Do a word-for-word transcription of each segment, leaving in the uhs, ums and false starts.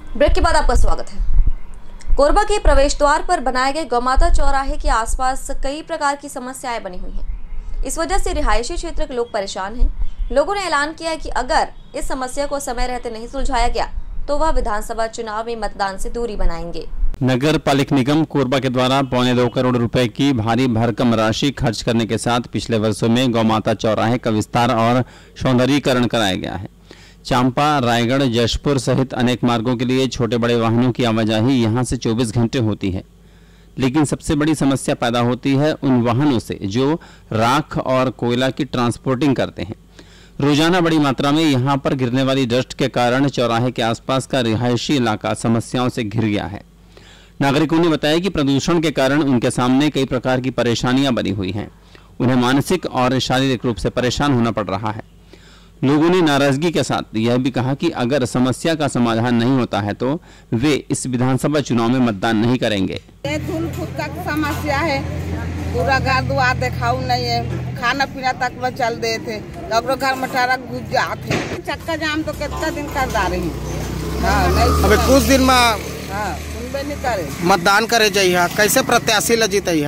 Break के बाद आपका स्वागत है। कोरबा के प्रवेश द्वार पर बनाए गए गौमाता चौराहे के आसपास कई प्रकार की समस्याएं बनी हुई हैं। इस वजह से रिहायशी क्षेत्र के लोग परेशान हैं। लोगों ने ऐलान किया है कि अगर इस समस्या को समय रहते नहीं सुलझाया गया तो वह विधानसभा चुनाव में मतदान से दूरी बनाएंगे। नगर पालिक निगम कोरबा के द्वारा पौने दो करोड़ रुपए की भारी भरकम राशि खर्च करने के साथ पिछले वर्षों में गौमाता चौराहे का विस्तार और सौंदर्यीकरण कराया गया है। चांपा, रायगढ़, जशपुर सहित अनेक मार्गों के लिए छोटे बड़े वाहनों की आवाजाही यहां से चौबीस घंटे होती है, लेकिन सबसे बड़ी समस्या पैदा होती है उन वाहनों से जो राख और कोयला की ट्रांसपोर्टिंग करते हैं। रोजाना बड़ी मात्रा में यहां पर गिरने वाली डस्ट के कारण चौराहे के आसपास का रिहायशी इलाका समस्याओं से घिर गया है। नागरिकों ने बताया कि प्रदूषण के कारण उनके सामने कई प्रकार की परेशानियां बनी हुई हैं। उन्हें मानसिक और शारीरिक रूप से परेशान होना पड़ रहा है। लोगों ने नाराजगी के साथ यह भी कहा कि अगर समस्या का समाधान नहीं होता है तो वे इस विधानसभा चुनाव में मतदान नहीं करेंगे। धूल फूक का समस्या है, पूरा घर द्वार देखाऊ नहीं है, खाना पीना तक में चल दे थे, घर में टारा घुस जाते, चक्का जाम तो कितना दिन कर जा रही है। अबे कुछ दिन में हाँ, नहीं करे मतदान करे जाइए, कैसे प्रत्याशी ल जीते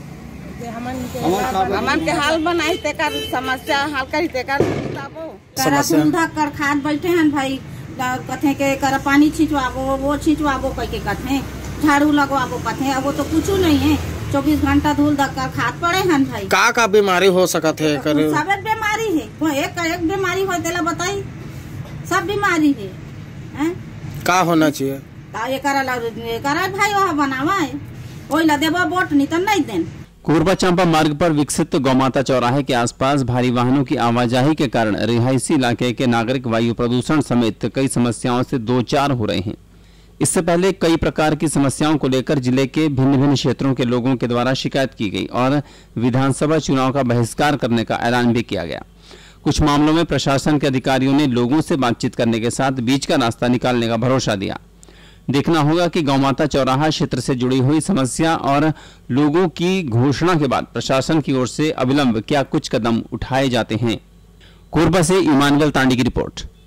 हमन के हाल बनाई ते कर समस्या हल करी ते कर समस्या कर खाद बैठे हैं भाई, कथे के कर पानी छिंचवाबो, वो छिंचवाबो कह के कथे, झाड़ू लगवाबो कथे, अब वो तो कुछ नहीं है। चौबीस घंटा धूल धक्कर खाद पड़े हैं भाई। का का बीमारी हो सकत है? सब बीमारी है, वो एक एक बीमारी हो तेला बताई, सब बीमारी है, है? का होना चाहिए? ये करा ये करा भाई वहाँ बनावा है, वही ला देवा वोट नहीं तो नहीं देन। कोरबा चांपा मार्ग पर विकसित गौमाता चौराहे के आसपास भारी वाहनों की आवाजाही के कारण रिहायशी इलाके के नागरिक वायु प्रदूषण समेत कई समस्याओं से दो चार हो रहे हैं। इससे पहले कई प्रकार की समस्याओं को लेकर जिले के भिन्न भिन्न क्षेत्रों के लोगों के द्वारा शिकायत की गई और विधानसभा चुनाव का बहिष्कार करने का ऐलान भी किया गया। कुछ मामलों में प्रशासन के अधिकारियों ने लोगों से बातचीत करने के साथ बीच का रास्ता निकालने का भरोसा दिया। देखना होगा कि गौमाता चौराहा क्षेत्र से जुड़ी हुई समस्या और लोगों की घोषणा के बाद प्रशासन की ओर से अविलंब क्या कुछ कदम उठाए जाते हैं। कोरबा से इमानुएल तांडी की रिपोर्ट।